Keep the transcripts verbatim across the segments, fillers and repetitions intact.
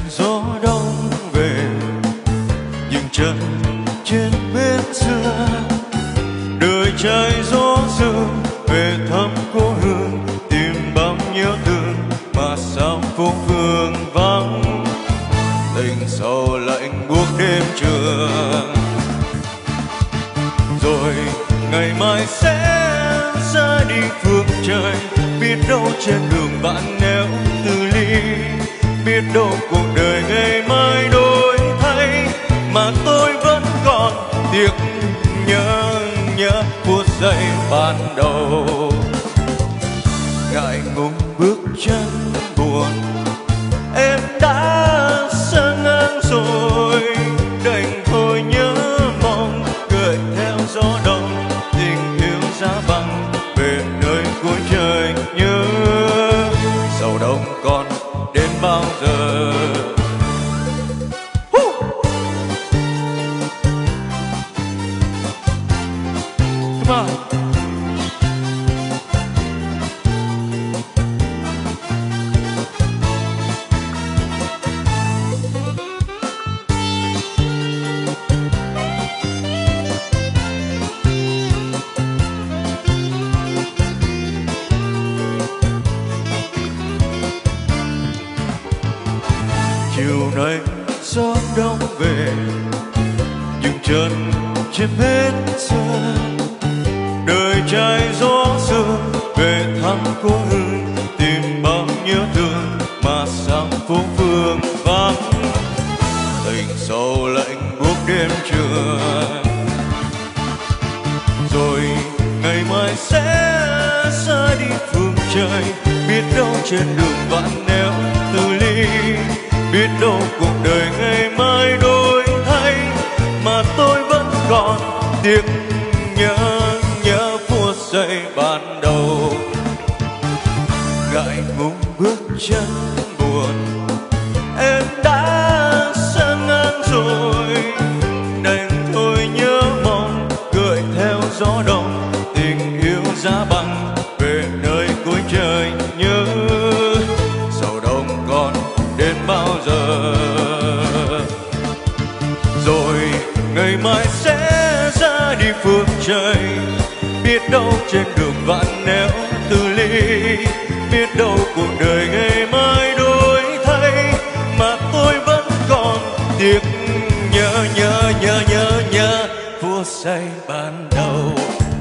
gió đông về dừng chân trên bến xưa, đời trai gió sương về thăm cố hương, tìm bao nhớ thương mà sao phố phường vắng, tình sầu lạnh buốt đêm trường. Rồi ngày mai sẽ ra đi phương trời, biết đâu trên đường bạn nếu từ ly, biết đâu cuộc đời ngày mai đổi thay, mà tôi vẫn còn tiếc nhớ nhớ phút giây ban đầu. Ngại ngùng bước chân buồn, em đã xa ngang rồi, đành thôi nhớ mong gợi theo gió đông, tình yêu giá băng về nơi cuối trời. Nhớ sầu đông còn đến bao giờ? Come on. Chiều nay gió đông về dừng chân trên bến xưa, đời trai gió sương về thăm cố hương, tìm bao nhớ thương mà sao phố phường vắng, tình sầu lạnh buốt đêm trường. Rồi ngày mai sẽ ra đi phương trời, biết đâu trên đường vạn nẻo từ ly, biết đâu cuộc đời ngày mai đổi thay, mà tôi vẫn còn tiếc nhớ nhớ phút giây ban đầu. Ngại ngùng bước chân buồn, em đã xa ngang rồi, đành thôi nhớ mong gợi theo gió đông, tình yêu giá băng về nơi cuối trời. Nhớ sầu đông còn đến bao giờ? Rồi ngày mai sẽ ra đi phương trời, biết đâu trên đường vạn nẻo từ ly, biết đâu cuộc đời ngày mai đổi thay, mà tôi vẫn còn tiếc nhớ nhớ nhớ nhớ nhớ phút giây ban đầu.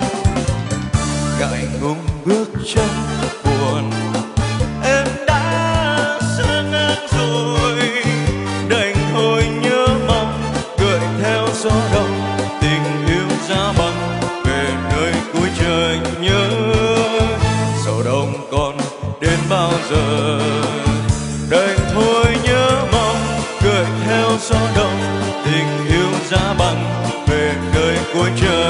Ngại ngùng bước chân buồn, em đã xa ngang rồi, đành thôi nhớ mong gợi theo gió đông, tình yêu giá băng về nơi cuối trời. Nhớ sầu đông còn đến bao giờ? Đành thôi nhớ mong gợi theo gió đông, tình yêu giá băng về nơi cuối trời.